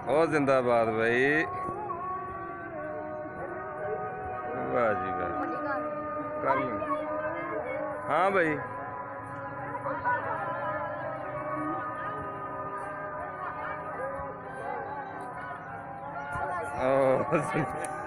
बहुत जिंदाबाद भाई। वाह जी वाह। कर लेंगे। हाँ भाई। ओ